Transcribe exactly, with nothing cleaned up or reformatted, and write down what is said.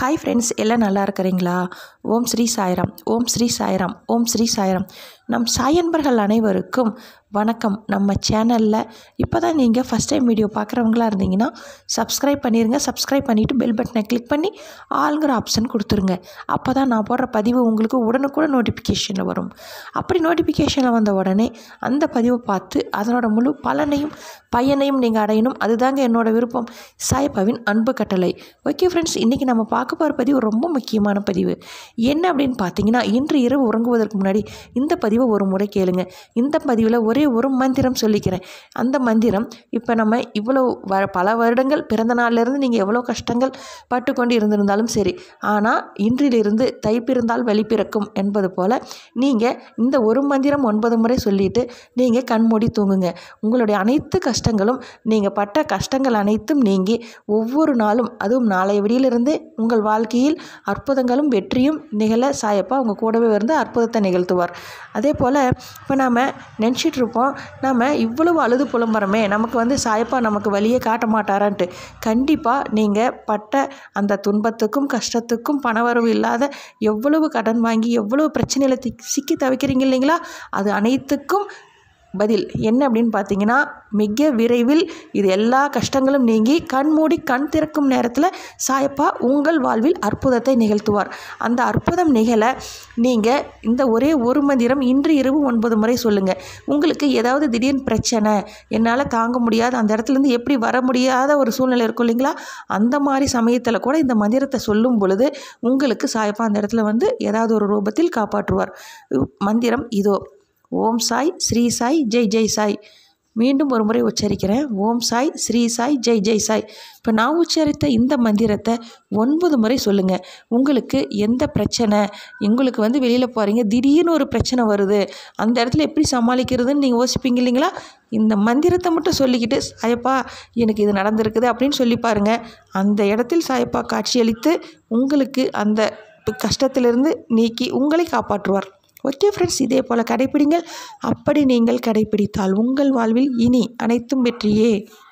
Hi friends, எல்லாம் நல்லா இருக்கிறீங்களா? ஓம் ஸ்ரீ சாய்ராம், ஓம் ஸ்ரீ சாய்ராம், ஓம் ஸ்ரீ சாய்ராம். நம் சாயன்பர்கள் அனைவருக்கும் வணக்கம். நம்ம சேனலில் இப்போ தான் நீங்கள் ஃபஸ்ட் டைம் வீடியோ பார்க்குறவங்களா இருந்தீங்கன்னா சப்ஸ்கிரைப் பண்ணிடுங்க. சப்ஸ்கிரைப் பண்ணிவிட்டு பெல் பட்டனை கிளிக் பண்ணி ஆளுங்கிற ஆப்ஷன் கொடுத்துருங்க. அப்போ தான் நான் போடுற பதிவு உங்களுக்கு உடனுக்குடன் நோட்டிஃபிகேஷனில் வரும். அப்படி நோட்டிஃபிகேஷனில் வந்த உடனே அந்த பதிவை பார்த்து அதனோட முழு பலனையும் பயனையும் நீங்கள் அடையணும். அதுதாங்க என்னோடய விருப்பம். சாய்பாவின் அன்பு கட்டளை. ஓகே ஃப்ரெண்ட்ஸ், இன்றைக்கி நம்ம பார்க்க போகிற பதிவு ரொம்ப முக்கியமான பதிவு. என்ன அப்படின்னு பார்த்தீங்கன்னா, இன்று இரவு உறங்குவதற்கு முன்னாடி இந்த பதிவை ஒரு முறை கேளுங்க. இந்த பதிவில் ஒரே ஒரு மந்திரம் சொல்லிக்கிறேன். அந்த மந்திரம் இப்போ நம்ம இவ்வளோ வ பல வருடங்கள் பிறந்த நாளிலிருந்து நீங்கள் எவ்வளோ கஷ்டங்கள் பட்டு கொண்டு இருந்திருந்தாலும் சரி, ஆனால் இன்றிலிருந்து தை பிறந்தால் வழி பிறக்கும் என்பது போல் நீங்கள் இந்த ஒரு மந்திரம் ஒன்பது முறை சொல்லிவிட்டு நீங்கள் கண்மூடி தூங்குங்க. உங்களுடைய அனைத்து கஷ்டங்களும், நீங்கள் பட்ட கஷ்டங்கள் அனைத்தும் நீங்கி ஒவ்வொரு நாளும், அதுவும் நாளைய விடியிலிருந்து உங்கள் வாழ்க்கையில் அற்புதங்களும் வெற்றியும் நிகழ சாயப்பா உங்கள் கூடவே இருந்து அற்புதத்தை நிகழ்த்துவார். அதே போல் இப்போ நாம் நினச்சிட்டு இருப்போம், நாம் இவ்வளவு அழுது புலம்புறமே, நமக்கு வந்து சாயப்பா நமக்கு வழியே காட்ட மாட்டாரான்ட்டு. கண்டிப்பாக நீங்கள் பட்ட அந்த துன்பத்துக்கும் கஷ்டத்துக்கும் பணவரவு இல்லாத எவ்வளவு கடன் வாங்கி எவ்வளவு பிரச்சனையில் சிக்கி தவிக்கிறீங்க இல்லைங்களா, அது அனைத்துக்கும் பதில் என்ன அப்படின்னு பார்த்தீங்கன்னா, மிக விரைவில் இது எல்லா கஷ்டங்களும் நீங்கி கண் மூடி கண் திறக்கும் நேரத்தில் சாயப்பா உங்கள் வாழ்வில் அற்புதத்தை நிகழ்த்துவார். அந்த அற்புதம் நிகழ நீங்கள் இந்த ஒரே ஒரு மந்திரம் இன்று இரவு ஒன்பது முறை சொல்லுங்கள். உங்களுக்கு ஏதாவது திடீர்னு பிரச்சனை, என்னால் தாங்க முடியாத, அந்த இடத்துலேருந்து எப்படி வர முடியாத ஒரு சூழ்நிலை இருக்கும் இல்லைங்களா, அந்த மாதிரி சமயத்தில் கூட இந்த மந்திரத்தை சொல்லும் பொழுது உங்களுக்கு சாயப்பா அந்த இடத்துல வந்து ஏதாவது ஒரு ரூபத்தில் காப்பாற்றுவார். மந்திரம் இதோ: ஓம் சாய் ஸ்ரீ சாய் ஜெய் ஜெய் சாய். மீண்டும் ஒரு முறை உச்சரிக்கிறேன். ஓம் சாய் ஸ்ரீ சாய் ஜெய் ஜெய் சாய். இப்போ நான் உச்சரித்த இந்த மந்திரத்தை ஒன்பது முறை சொல்லுங்கள். உங்களுக்கு எந்த பிரச்சனை, உங்களுக்கு வந்து வெளியில் போகிறீங்க, திடீர்னு ஒரு பிரச்சனை வருது, அந்த இடத்துல எப்படி சமாளிக்கிறதுன்னு நீங்கள் யோசிப்பீங்க இல்லைங்களா, இந்த மந்திரத்தை மட்டும் சொல்லிக்கிட்டு சாயப்பா எனக்கு இது நடந்திருக்குது அப்படின்னு சொல்லி பாருங்கள். அந்த இடத்தில் சாயப்பா காட்சியளித்து உங்களுக்கு அந்த கஷ்டத்திலிருந்து நீக்கி உங்களை காப்பாற்றுவார். ஓகே ஃப்ரெண்ட்ஸ், இதே போல் கடைப்பிடிங்கள். அப்படி நீங்கள் கடைப்பிடித்தால் உங்கள் வாழ்வில் இனி அனைத்தும் வெற்றியே.